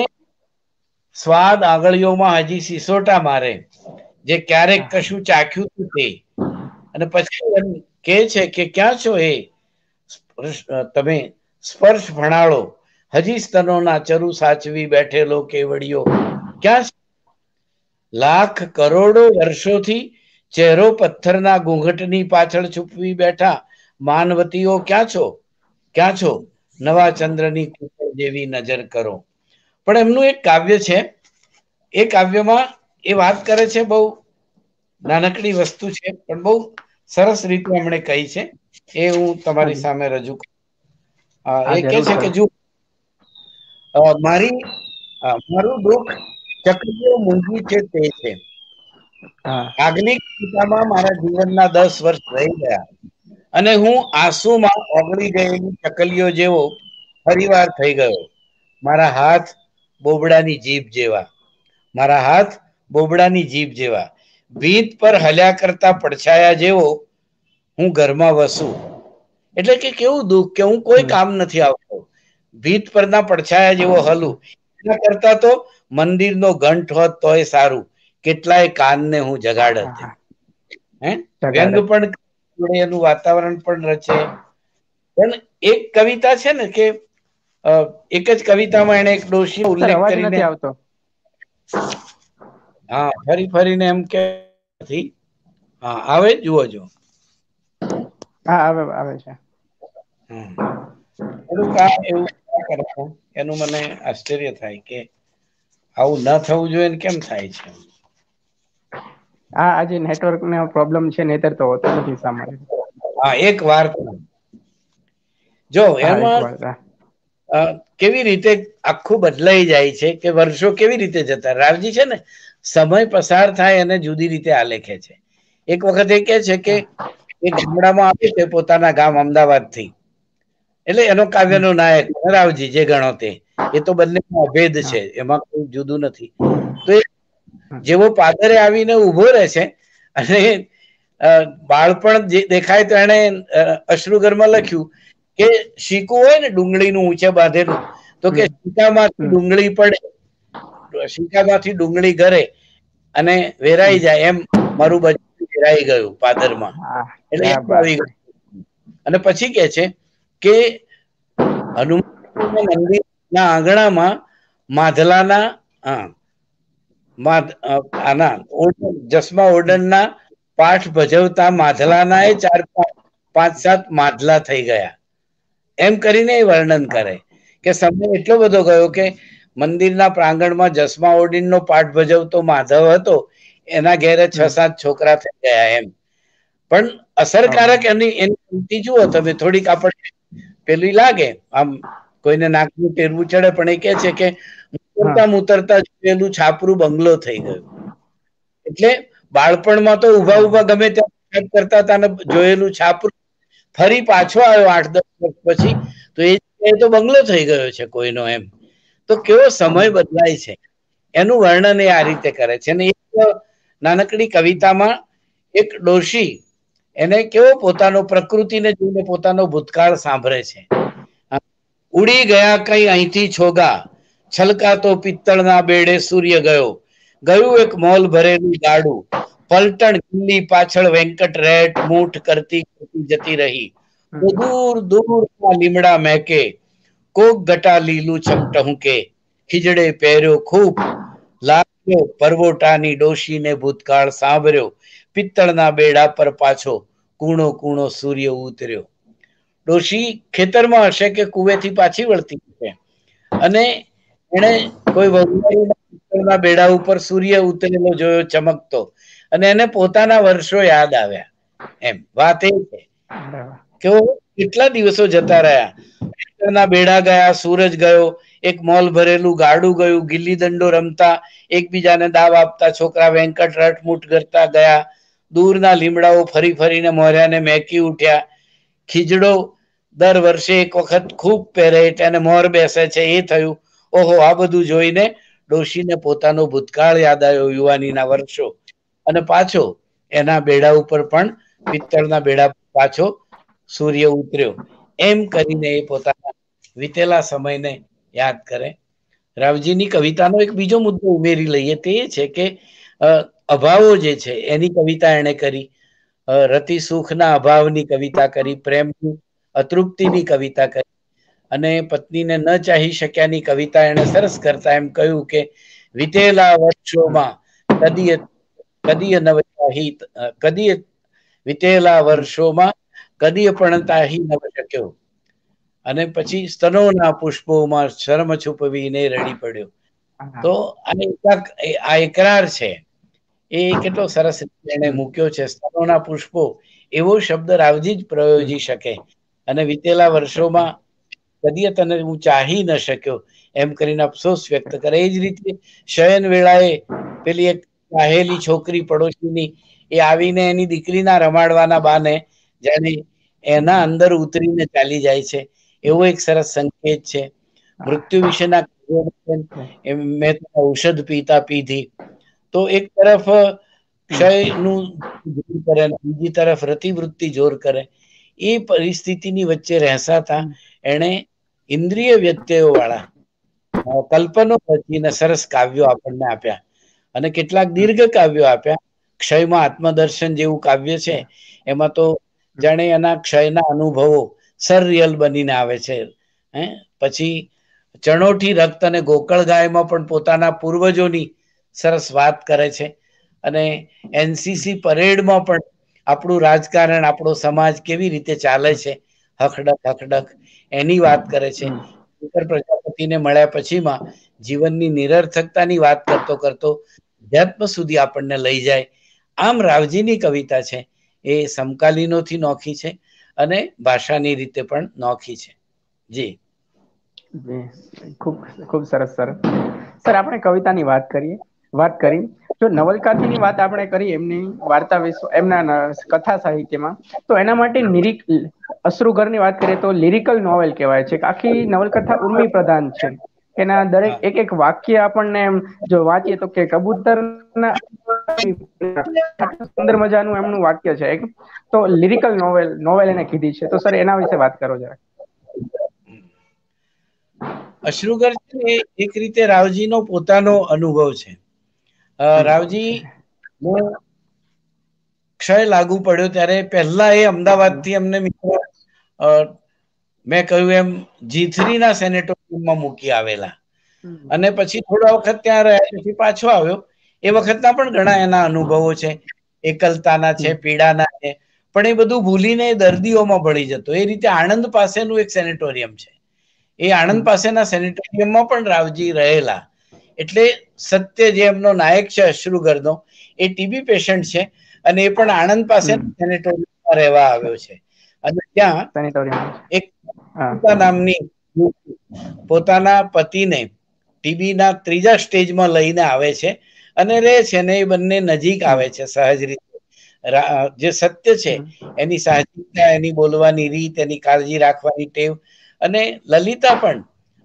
સ્વાદ આંગળીઓમાં હજી સિસોટા મારે, જે ક્યારેક કશું ચાખ્યું હતું તે, અને પછી એમ કે છે કે ક્યાં છો એ તમે સ્પર્શ ભણાળો, હજી સ્તનોના ચરુ સાચવી બેઠેલો કેવડિયો ક્યાં છે, લાખ કરોડો વર્ષોથી ચહેરો પથ્થરના ઘૂંઘટની પાછળ છુપવી બેઠા માનવતીઓ ક્યાં છો, ક્યાં છો, નવા ચંદ્રની કુકર જેવી નજર કરો. પણ એમનું એક કાવ્ય છે, એ કાવ્યમાં એ વાત કરે છે, બહુ નાનકડી વસ્તુ છે પણ બહુ સરસ રીતે એમણે કહી છે, એ હું તમારી સામે રજૂ કરું. એ કે છે કે જો મારી મારું દુઃખ ચક્રીઓ મૂંગી છે તે છે, આગલી કવિતામાં મારા જીવનના દસ વર્ષ રહી ગયા અને હું આંસુમાં ઓગળી ગયેલી ચકલીઓ જેવો ફરીવાર થઈ ગયો. મારા હાથ બોબડાની જીભ જેવા, મારા હાથ બોબડાની જીભ જેવા, ભીત પર હલ્યા કરતા પડછાયા જેવો હું ઘરમાં વસું. એટલે કે કેવું દુઃખ કે હું કોઈ કામ નથી આવતો, ભીત પરના પડછાયા જેવો હલું. એના કરતા તો મંદિરનો ઘંટ હોત તોય સારું, કેટલાય કાનને હું જગાડત. હે વ્યંગ પણ એનું વાતાવરણ પણ રચે. પણ એક કવિતા છે ને કે એક જ કવિતામાં એને એક ડોશી ઉલ્લેખ કરીને, હા ફરી ફરીને એમ કે હા આવે જુઓ જો હા આવે આવે છે. એવું એનું મને આશ્ચર્ય થાય કે આવું ન થવું જોઈએ કેમ થાય છે. હા આજે નેટવર્ક નો પ્રોબ્લેમ છે, નહીતર તો હોતો નથી સામાન્ય. હા એક વાર્તા જો એમાં કેવી રીતે આખું બદલાઈ જાય છે કે વર્ષો કેવી રીતે જતા. રાવજી છે ને સમય પસાર થાય અને જુદી રીતે આલેખે છે. એક વખત એ કે છે કે એ ગામડામાં આવે છે પોતાના ગામ અમદાવાદ થી, એટલે એનો કાવ્યનો નાયક રાવજી જે ગણો તે, એ તો બંને અભેદ છે, એમાં કોઈ જુદું નથી. તો જેવો પાદરે આવીને ઉભો રહે છે અને બાળપણ દેખાય તો એને અશ્રુઘરમાં લખ્યું કે શીકું હોય ને ડુંગળીનું ઊંચે બાંધેલું, તો કે શીકામાંથી ડુંગળી પડે, શીકામાંથી ડુંગળી ઘરે અને વેરાઈ જાય, એમ મારું બચપણ વેરાઈ ગયું પાદરમાં. એટલે આવી ગયું. અને પછી કે છે કે હનુમાન મંદિરના આંગણામાં માધલાના આના જસમા ઓડનના પાઠ ભજવતા માધલાના એ ચાર પાંચ સાત માધલા થઈ ગયા એમ કરીને એ વર્ણન કરે કે સમય એટલો બધો ગયો કે મંદિરના પ્રાંગણમાં જસમા ઓડીનનો પાઠ ભજવતો માધવ હતો, એના ઘેરે છ સાત છોકરા થઈ ગયા એમ. પણ અસરકારક એની એની જુઓ તમે, થોડીક આપણે પેલી લાગે આમ કોઈને નાકનું ટેરવું ચડે, પણ એ કે છે કે ઉતરતા ઉતરતા જોયેલું છાપરું બંગલો થઈ ગયું. એટલે બાળપણમાં તો ઉભા ઉભા ગમે ત્યાં કરતા હતા ને જોયેલું છાપરું ફરી પાછો આવ્યો આઠ દસ વર્ષ પછી તો એ તો બંગલો થઈ ગયો છે કોઈનો એમ. તો કેવો સમય બદલાય છે એનું વર્ણન એ આ રીતે કરે છે. અને એક નાનકડી કવિતામાં એક ડોશી એને કેવો પોતાનો પ્રકૃતિને જોઈને પોતાનો ભૂતકાળ સાંભળે છે. ઉડી ગયા કઈ અહીંથી છોગા, છલકાતો પિત્તળના બેડે સૂર્ય ગયો, ગયું એક મોલ ભરેલું ગાડું, પલટણ કિલ્લી પાછળ વેંકટ રેટ મૂઠ કરતી કરતી જતી રહી, દૂર દૂર લીમડા મહેકે, કોક ગટા લીલું ચમટહુકે, ખીજડે પહેર્યો ખૂબ લાગ્યો પરવોટાની ડોશીને ભૂતકાળ સાંભળ્યો, પિત્તળના બેડા પર પાછો કૂણો કૂણો સૂર્ય ઉતર્યો. ડોશી ખેતરમાં હશે કે કુવેથી પાછી વળતી હશે અને એને કોઈ પિત્તળના બેડા ઉપર સૂર્ય ઉતરેલો જોયો ચમકતો અને એને પોતાના વર્ષો યાદ આવ્યા એમ. વાત એ છે કે કેટલા દિવસો જતા રહ્યા, પિત્તળના બેડા ગયા, સૂરજ ગયો, એક મોલ ભરેલું ગાડું ગયું, ગિલ્લી દંડો રમતા એકબીજાને દાવ આપતા છોકરા વેંકટ રટમૂટ કરતા ગયા, દૂરના લીમડાઓ ફરી ફરીને મોર્યાને મેકી ઉઠ્યા, ખીજડો દર વર્ષે એક વખત ખૂબ પહેરે એટલે એને મોર બેસે છે એ થયું. ઓહો, આ બધું જોઈને ડોશીને પોતાનો ભૂતકાળ યાદ આવ્યો, યુવાનીના વર્ષો, અને પાછો એના બેડા ઉપર પણ પિત્તળના બેડા પાછો સૂર્ય ઉતર્યો. એમ કરીને એ પોતાના વીતેલા સમયને યાદ કરે. રાવજીની કવિતાનો એક બીજો મુદ્દો ઉમેરી લઈએ, તે એ છે કે અભાવો જે છે એની કવિતા એને કરી, રતિ સુખના અભાવની કવિતા કરી, પ્રેમની અતૃપ્તિની કવિતા કરી, અને પત્નીને ન ચાહી શક્યાની કવિતા એને સરસ કરતા એમ કહ્યું કે વીતેલા વર્ષોમાં કદી કદી નવ ચાહી કદી વીતેલા વર્ષોમાં કદી પણ તાહી નવ શક્યો, અને પછી સ્તનોના પુષ્પોમાં શર્મ છુપવીને રડી પડ્યો. તો આ એકરાર છે એ કેટલો સરસ એને મૂક્યો છે. સ્તનોના પુષ્પો એવો શબ્દ રાવજી જ પ્રયોજી શકે, અને વીતેલા વર્ષોમાં કદી તને હું ચાહી ન શક્યો એમ કરીને અફસોસ વ્યક્ત કરે. એ જ રીતે શયન વેળાએ પેલી એક ચાહેલી છોકરી પડોશીની એ આવીને એની દીકરીના રમાડવાના બાને જાણે એના અંદર ઉતરીને ચાલી જાય છે, એવો એક સરસ સંકેત છે. મૃત્યુ વિશેના મેં ઔષધ પીતા પીધી, તો એક તરફ ક્ષયનું જોર કરે, બીજી તરફ રતિવૃત્તિ જોર કરે. એ પરિસ્થિતિની વચ્ચે રહેસાતા એને ઇન્દ્રિય વ્યત્યયો વાળા કલ્પનો રચીને સરસ કાવ્યો આપણને આપ્યા, અને કેટલાક દીર્ઘ કાવ્યો આપ્યા. ક્ષયમાં આત્મદર્શન જેવું કાવ્ય છે, એમાં તો જાણે એના ક્ષયના અનુભવો સરરિયલ બનીને આવે છે. હે પછી ચણોઠી રક્ત અને ગોકળ ગાયમાં પણ પોતાના પૂર્વજોની સરસ વાત કરે છે, અને એનસીસી પરેડમાં પણ આપણું રાજકારણ, આપણો સમાજ કેવી રીતે ચાલે છે, હકડક હકડક એની વાત કરે છે. શંકર પ્રજાપતિને મળ્યા પછીમાં જીવનની નિરર્થકતાની વાત કરતો કરતો અધ્યાત્મ સુધી આપણને લઈ જાય. આમ રાવજીની કવિતા છે એ સમકાલીનોથી નોખી છે અને ભાષાની રીતે પણ નોખી છે. જી ખૂબ ખૂબ સરસ સર. સર આપણે કવિતાની વાત કરીએ વાત કરી જો નવલકથાની વાત આપણે કરી એમની વાર્તા વિશ્વ એમના કથા સાહિત્યમાં, તો એના માટે નિરીક અશ્રુઘરની વાત કરીએ તો લિરિકલ નોવેલ કહેવાય છે. આખી નવલકથા ઉર્મી પ્રધાન છે. એના દરેક એક એક વાક્ય આપણને જો વાંચીએ તો કે કબૂતરના સુંદર મજાનું એમનું વાક્ય છે, તો લિરિકલ નોવેલ નોવેલ એને કીધી છે. તો સર એના વિશે વાત કરો જરા. અશ્રુઘર છે એક રીતે રાવજીનો પોતાનો અનુભવ છે. રાવજી ક્ષય લાગુ પડ્યો ત્યારે પહેલા એ અમદાવાદથી અમને મિત્રો મેં કહ્યું એમ જીથરી ના સેનેટોરિયમમાં મૂકી આવેલા અને પછી થોડા વખત ત્યાં રહ્યા પછી પાછો આવ્યો. એ વખતના પણ ઘણા એના અનુભવો છે, એકલતાના છે, પીડાના છે, પણ એ બધું ભૂલીને દર્દીઓમાં ભળી જતો. એ રીતે આણંદ પાસેનું એક સેનેટોરિયમ છે, એ આણંદ પાસેના સેનેટોરિયમમાં પણ રાવજી રહેલા. એટલે સત્ય જે એમનો નાયક છે અશ્રુગરનો, એ ટીબી પેશન્ટ છે અને એ પણ આણંદ પાસે સેનેટોરિયમમાં રહેવા આવ્યો છે. અને ત્યાં એક નામની પોતાના પતિને ટીબી ના ત્રીજા સ્ટેજમાં લઈને આવે છે અને રહે છે ને એ બંને નજીક આવે છે સહજ રીતે. જે સત્ય છે એની સાહજિકતા, એની બોલવાની રીત, એની કાળજી રાખવાની ટેવ, અને લલિતા પણ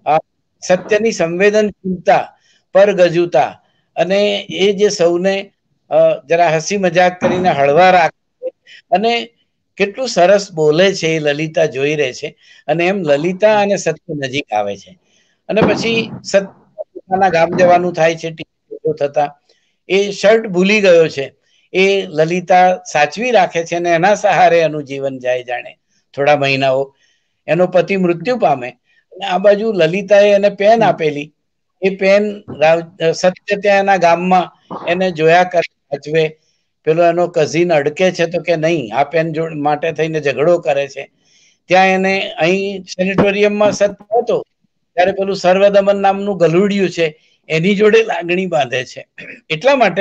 સત્યની સંવેદનશીલતા, પરગજુતા, અને એ જે સૌને જરા હસી મજાક કરીને હળવા રાખે અને કેટલું સરસ બોલે છે એ લલિતા જોઈ રહે છે. અને એમ લલિતા અને સત્ય નજીક આવે છે અને પછી સત્યના ગામ જવાનું થાય છે. થતા એ શર્ટ ભૂલી ગયો છે, એ લલિતા સાચવી રાખે છે અને એના સહારે એનું જીવન જાય. જાણે થોડા મહિનાઓ એનો પતિ મૃત્યુ પામે અને આ બાજુ લલિતાએ એને પેન આપેલી, એ પેન સત્ય ત્યાં એના ગામમાં એને જોયા કરે, સાચવે. પેલો એનો કઝિન અડકે છે તો કે નહીં, આ પેન માટે થઈને ઝઘડો કરે છે. ત્યાં એને અહીં સેનેટોરિયમમાં સત્ય હતો ત્યારે પેલું સર્વદમન નામનું ગલુડિયું છે એની જોડે લાગણી બાંધે છે. એટલા માટે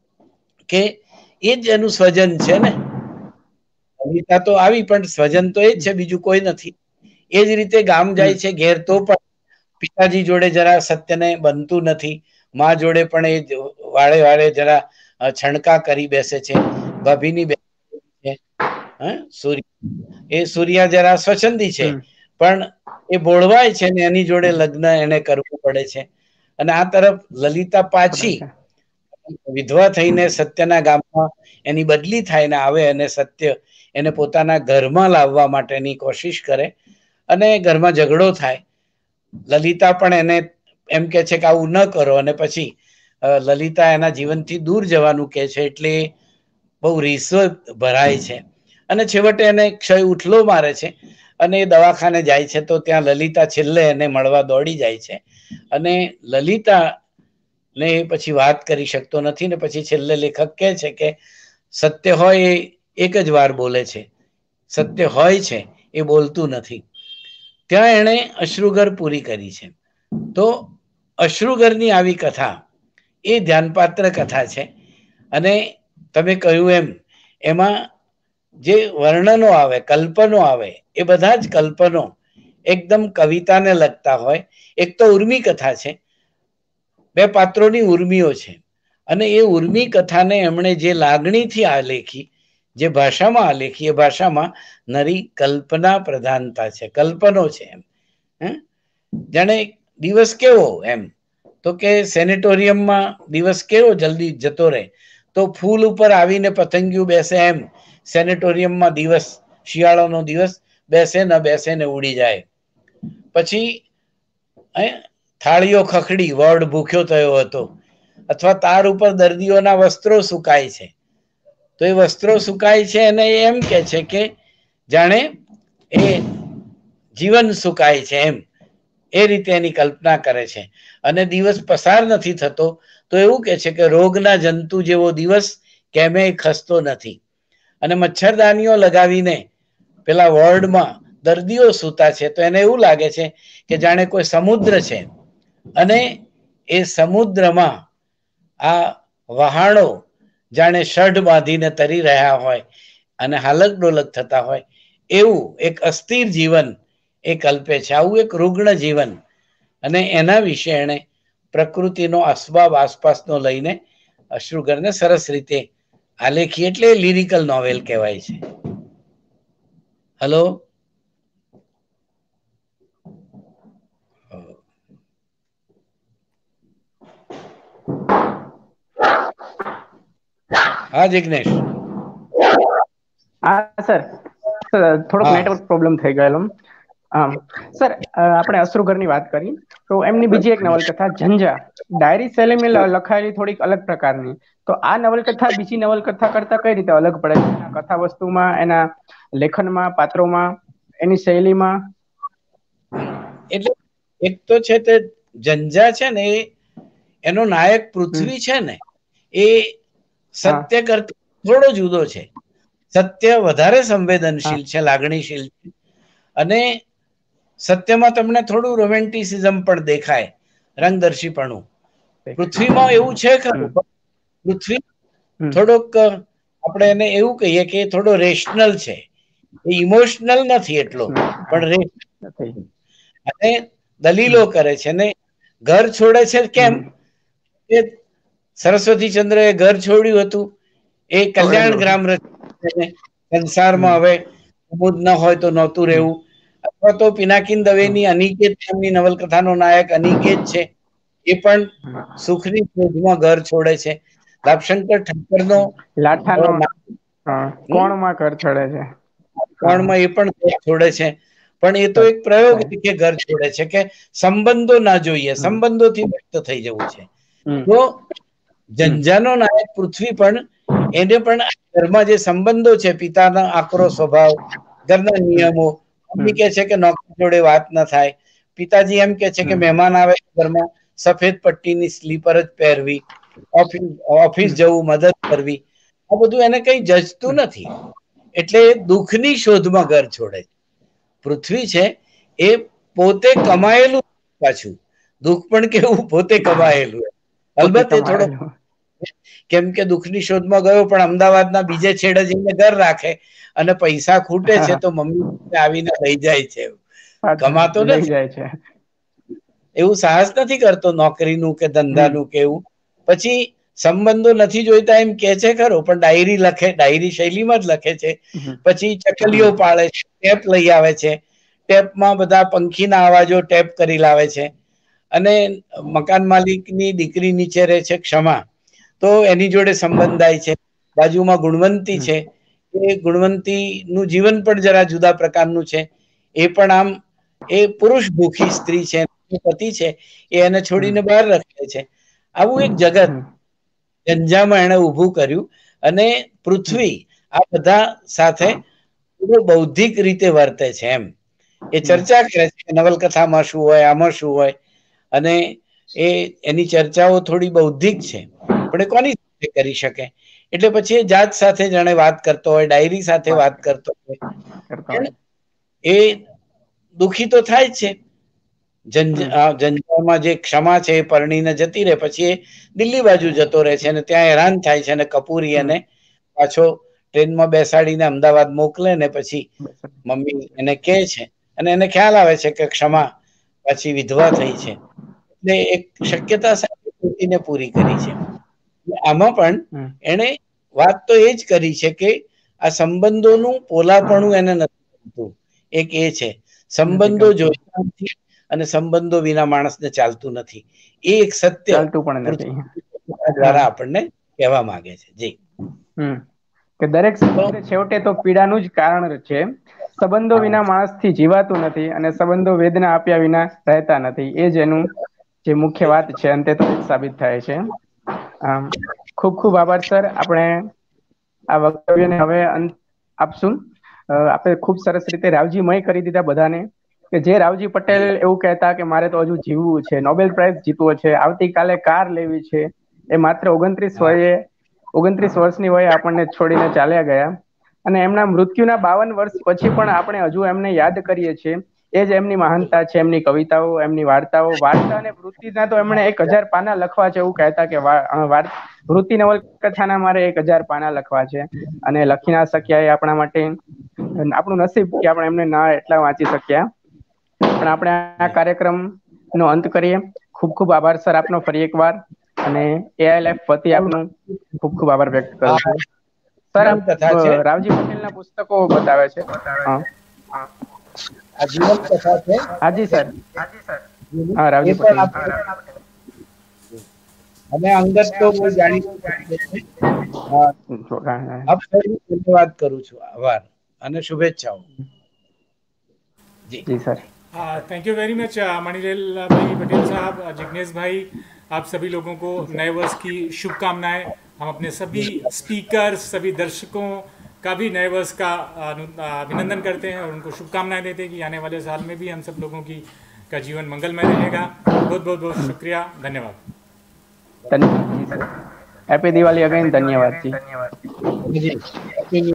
કે એ જ એનું સ્વજન છે ને. કવિતા તો આવી પણ સ્વજન તો એ જ છે, બીજું કોઈ નથી. એ જ રીતે ગામ જાય છે ઘેર તો પણ પિતાજી જોડે જરા સત્યને બનતું નથી. મા જોડે પણ એ વાળે વાળે જરા છણકા કરી બેસે છે. ભાભીની બેસે છે સૂર્ય, એ સૂર્યા જરા સ્વચ્છંદી છે પણ એ બોળવાય છે ને એની જોડે લગ્ન એને કરવું પડે છે. અને આ તરફ લલિતા પાછી વિધવા થઈને સત્યના ગામમાં એની બદલી થાય ને આવે અને સત્ય એને પોતાના ઘરમાં લાવવા માટેની કોશિશ કરે અને ઘરમાં ઝઘડો થાય. લલિતા પણ એને એમ કે છે કે આવું ન કરો અને પછી લલિતા એના જીવનથી દૂર જવાનું કે છે એટલે બહુ રીસો ભરાય છે અને છેવટે એને ક્ષય ઉઠલો મારે છે અને એ દવાખાને જાય છે તો ત્યાં લલિતા છેલ્લે એને મળવા દોડી જાય છે અને લલિતા ને પછી વાત કરી શકતો નથી ને પછી છેલ્લે લેખક કહે છે કે સત્ય હોય એ એક જ વાર બોલે છે, સત્ય હોય છે એ બોલતું નથી. ત્યાં એણે અશ્રુગર પૂરી કરી છે. તો અશ્રુગરની આવી કથા એ ધ્યાનપાત્ર કથા છે અને તમે કહ્યું એમ એમાં જે વર્ણનો આવે, કલ્પનો આવે, એ બધા જ કલ્પનો એકદમ કવિતાને લગતા હોય. એક તો ઉર્મી કથા છે, બે પાત્રોની ઉર્મીઓ છે અને એ ઉર્મી કથાને એમણે જે લાગણીથી આલેખી, જે ભાષામાં આલેખી, એ ભાષામાં નરી કલ્પના પ્રધાનતા છે, કલ્પનો છે. એમ જાણે દિવસ કેવો, એમ તો કે સેનેટોરિયમમાં દિવસ કેવો જલ્દી જતો રહે તો ફૂલ ઉપર આવીને પતંગિયું બેસે એમ સેનેટોરિયમમાં દિવસ, શિયાળાનો દિવસ બેસે ન બેસે ને ઉડી જાય. પછી થાળીઓ ખખડી, વોર્ડ ભૂખ્યો થયો હતો, અથવા તાર ઉપર દર્દીઓના વસ્ત્રો સુકાય છે તો એ વસ્ત્રો સુકાય છે અને એમ કે છે કે જાણે એ જીવન સુકાય છે એમ, એ રીતે એની કલ્પના કરે છે. અને દિવસ પસાર નથી થતો તો એવું કે છે કે રોગના જંતુ જેવો દિવસ કેમેય ખસતો નથી. અને મચ્છરદાનીઓ લગાવીને પેલા વોર્ડમાં દર્દીઓ સૂતા છે તો એને એવું લાગે છે કે જાણે કોઈ સમુદ્ર છે અને એ સમુદ્રમાં આ વહાણો જાણે ષઢ બાંધીને તરી રહ્યા હોય અને હાલક ડોલક થતા હોય એવું એક અસ્થિર જીવન એ કલ્પે છે, આવું એક રૂગ્ણ જીવન. અને એના વિશે એને પ્રકૃતિનો અસ્બાબ આસપાસનો લઈને અશ્રુગરને સરસ રીતે આલેખી, એટલે લિરિકલ નોવેલ કહેવાય છે. હલો, હા જિગ્નેશ. હા સર, થોડોક નેટવર્ક પ્રોબ્લેમ થઈ ગયેલો. આમ સર, આપણે અશ્રુગરની વાત કરી તો એમની બીજી એક નવલકથા ઝંઝા ડાયરી શૈલીમાં લખાયેલી થોડીક અલગ પ્રકારની. તો આ નવલકથા બીજી નવલકથા કરતા કઈ રીતે અલગ પડે છે? કથા વસ્તુમાં, એના લેખનમાં, પાત્રોમાં, એની શૈલીમાં? એટલે એક તો છે તે જંજા છે ને એનો નાયક પૃથ્વી છે ને એ સત્ય કરતા થોડો જુદો છે. સત્ય વધારે સંવેદનશીલ છે, લાગણીશીલ છે, અને સત્યમાં તમને થોડું રોમેન્ટિસિઝમ પણ દેખાય, રંગદર્શીપણું. પૃથ્વીમાં એવું છે ખરું, પૃથ્વી થોડોક આપણે એને એવું કહીએ કે થોડો રેશનલ છે, ઇમોશનલ નથી એટલો, પણ રેશનલ. અને દલીલો કરે છે ને ઘર છોડે છે. કેમ? એ સરસ્વતી ચંદ્ર એ ઘર છોડ્યું હતું, એ કલ્યાણ ગ્રામ સંસારમાં હવે અમુદ ન હોય તો નહોતું રહેવું. અથવા તો પિનાકીન દવેની અનિકેત નામની નવલકથાનો નાયક અનિકેત છે, એ પણ સુખની શોધમાં ઘર છોડે છે. લાભશંકર ઠક્કરનો લાઠાનો કોણમાં ઘર છોડે છે, કોણમાં એ પણ ઘર છોડે છે. પણ એ તો એક પ્રયોગ કે ઘર છોડે છે કે સંબંધો ના જોઈએ, સંબંધોથી મુક્ત થઈ જવું છે. તો જંજાનો નાયક પૃથ્વી પણ એને પણ ઘરમાં જે સંબંધો છે, પિતાના આકરો સ્વભાવ, ઘરના નિયમો, મમ્મી કે છે કે નોકરી જોડે વાત ન થાય, પિતાજી એમ કે છે કે મહેમાન આવે ઘરમાં સફેદ પટ્ટીની સ્લીપર જ પહેરવી, ઓફિસ ઓફિસ જવું, મદદ કરવી, આ બધું એને કઈ જજતું નથી. એટલે દુઃખની શોધમાં ઘર છોડે છે. પૃથ્વી છે એ પોતે કમાયેલું, પાછું દુઃખ પણ કેવું પોતે કમાયેલું. અલબત્ત એ થોડો, કેમ કે દુઃખની શોધમાં ગયો પણ અમદાવાદના બીજે છેડે જઈને ઘર રાખે અને પૈસા ખૂટે છે તો મમ્મી આવીને લઈ જાય છે, કમાતો નથી. એવું સાહસ નથી કરતો નોકરીનું કે ધંધાનું કે એવું. પછી સંબંધો નથી જોઈતા એમ કે છે ખરો, પણ ડાયરી લખે, ડાયરી શૈલીમાં જ લખે છે. પછી ચકલીઓ પાળે છે, ટેપ લઈ આવે છે, ટેપમાં બધા પંખીના અવાજો ટેપ કરી લાવે છે. અને મકાન માલિકની દીકરી નીચે રહે છે ક્ષમા, તો એની જોડે સંબંધાય છે. બાજુમાં ગુણવંતી છે, એ ગુણવંતી નું જીવન પણ જરા જુદા પ્રકારનું છે. એ પણ આમ એ પુરુષ ભૂખી સ્ત્રી છે, પતિ છે એ એને છોડીને બહાર રખડે છે. આવું એક જગત જંજામાં એને ઉભું કર્યું. અને પૃથ્વી આ બધા સાથે બૌદ્ધિક રીતે વર્તે છે. એમ એ ચર્ચા કરે છે નવલકથામાં શું હોય, આમાં શું હોય, અને એ એની ચર્ચાઓ થોડી બૌદ્ધિક છે, પણ એ કોની સાથે કરી શકે? એટલે પછી એ જાત સાથે જાણે વાત કરતો હોય, ડાયરી સાથે વાત કરતો હોય, એ દુખી તો થાય જ છે. જંજામાં જે ક્ષમા છે એ પરણીને જતી રહે, પછી એ દિલ્હી બાજુ જતો રહે છે અને ત્યાં હેરાન થાય છે. અને કપૂરી એને પાછો ટ્રેનમાં બેસાડીને અમદાવાદ મોકલે ને પછી મમ્મી એને કહે છે, અને એને ખ્યાલ આવે છે કે ક્ષમા પછી વિધવા થઈ છે. એટલે એક શક્યતા સાથે પૂરી કરી છે. આમાં પણ એને વાત તો એ જ કરી છે કે આ સંબંધોનું પોલાપણું એને નથી ગમતું. એક એ છે, સંબંધો જોઈતા નથી અને સંબંધો વિના માણસને ચાલતું નથી. એ એક સત્ય દ્વારા આપણને કહેવા માંગે છે. જી હમ કે દરેક સંબંધ છેવટે તો પીડાનું જ કારણ છે. સંબંધો વિના માણસથી જીવાતું નથી અને સંબંધો વેદના આપ્યા વિના રહેતા નથી. એ જ એનું જે મુખ્ય વાત છે અંતે તો સાબિત થાય છે. આમ ખૂબ ખૂબ આભાર સર. આપણે આ વક્તવ્યને હવે અંત આપશું. આપણે ખૂબ સરસ રીતે રાવજીમય કરી દીધા બધાને, કે જે રાવજી પટેલ એવું કહેતા કે મારે તો હજુ જીવવું છે, નોબેલ પ્રાઇઝ જીતવો છે, આવતીકાલે કાર લેવી છે, એ માત્ર ઓગણત્રીસ વયે ઓગણત્રીસ વર્ષની વયે આપણને છોડીને ચાલ્યા ગયા. અને એમના મૃત્યુના બાવન વર્ષ પછી પણ આપણે હજુ એમને યાદ કરીએ છીએ. એ જ એમની મહાનતા છે, એમની કવિતાઓ, એમની વાર્તાઓ. વાર્તા અને વૃત્તિના તો એમણે એક હજાર પાના લખવા છે એવું કહેતા કે વૃત્તિ નવલકથાના મારે એક હજાર પાના લખવા છે, અને લખી ના શક્યા એ આપણા માટે આપણું નસીબ કે આપણે એમને ના એટલા વાંચી શક્યા. પણ આપણે આ કાર્યક્રમ નો અંત કરીએ. ખૂબ ખૂબ આભાર સર આપનો ફરી એક વાર. અને એઆઈએલએફ વતી આપનો ખૂબ ખૂબ આભાર વ્યક્ત કરું છું. સર રાવજી પટેલ ના પુસ્તકો બતાવે છે. હાજી સર. હા રાવજી પટેલ. અમે અંગત તો જાણી ધન્યવાદ કરું છું. આભાર અને શુભેચ્છાઓ. जी sir. Thank you very much Manilal bhai Patel साहब, जिग्नेश भाई, आप सभी लोगों को नए वर्ष की शुभकामनाएं. हम अपने सभी स्पीकर्स, सभी दर्शकों का भी नए वर्ष का अभिनंदन करते हैं और उनको शुभकामनाएं देते हैं कि आने वाले साल में भी हम सब लोगों की का जीवन मंगलमय रहेगा। बहुत बहुत बहुत शुक्रिया, धन्यवाद। हैप्पी दिवाली अगेन, धन्यवाद जी।